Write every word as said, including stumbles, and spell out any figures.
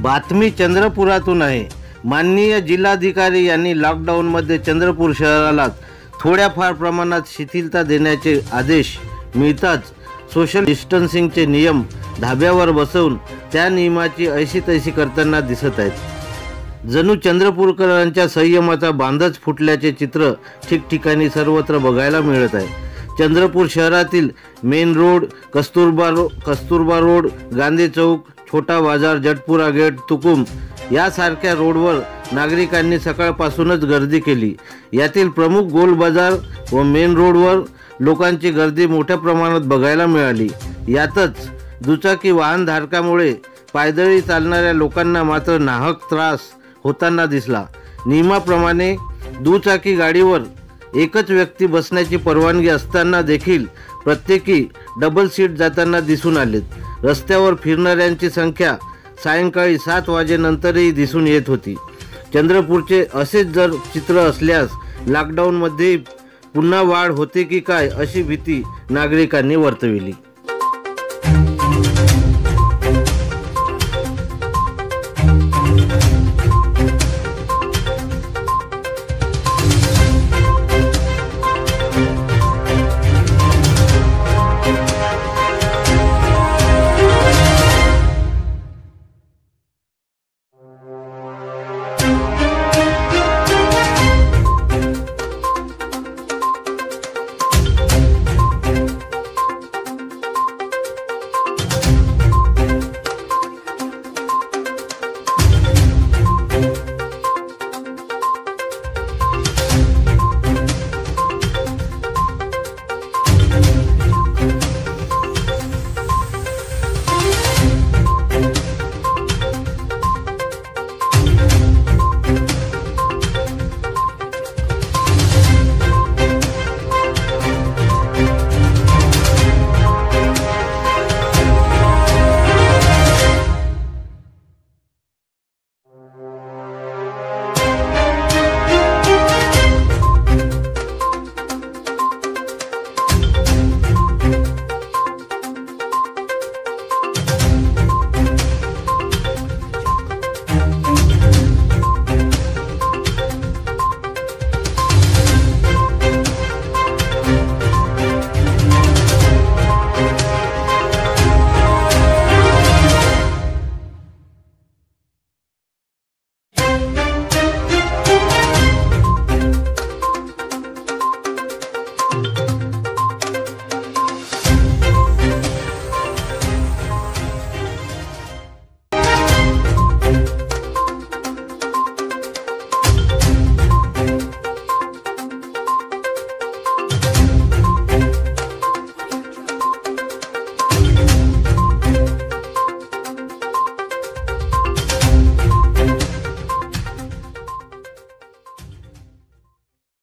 बातमी चंद्रपुरातून आहे। माननीय जिल्हाधिकारी यांनी लॉकडाऊनमध्ये चंद्रपूर शहराला थोड्याफार प्रमाणात शिथिलता देण्याचे आदेश मिळताच सोशल डिस्टन्सिंगचे नियम धाब्यावर बसवून त्या नियमाची ऐशी तैशी करताना दिसत आहेत। जणू चंद्रपूरकरांच्या संयमाचा बांधच फुटल्याचे चित्र ठिकठिकाणी सर्वत्र बघायला मिळत आहे। चंद्रपूर शहरातील मेन रोड, कस्तुरबा रो कस्तुरबा रोड, गांधी चौक, छोटा बाजार, जटपुरा गेट, तुकुम यासारख्या रोडवर नागरिकांनी सकाळपासूनच गर्दी केली। यातील प्रमुख गोल बाजार व मेन रोडवर लोकांची गर्दी मोठ्या प्रमाणात बघायला मिळाली। यातच दुचाकी वाहनधारकामुळे पायदळी चालणाऱ्या लोकांना मात्र नाहक त्रास होताना दिसला। नियमाप्रमाणे दुचाकी गाडीवर एकच व्यक्ती बसण्याची परवानगी असताना देखील प्रत्येकी डबल सीट जाताना दिसून आलेत। रस्त्यावर फिरणाऱ्यांची संख्या सायंकाळी सात वाजेनंतरही दिसून येत होती। चंद्रपूरचे असेच जर चित्र असल्यास लॉकडाऊनमध्ये पुन्हा वाढ होते की काय अशी भीती नागरिकांनी वर्तविली।